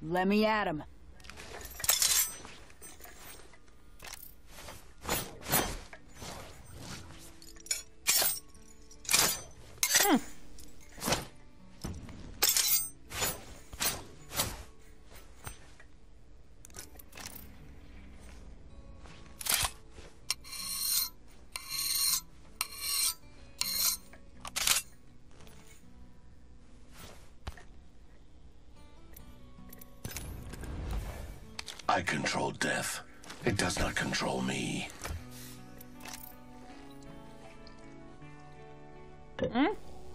Let me at him. I control death. It does not control me. Hmm?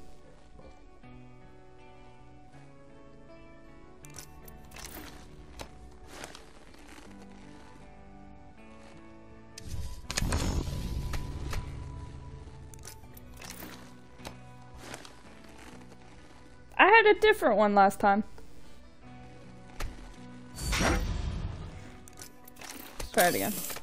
I had a different one last time. Let's try it again.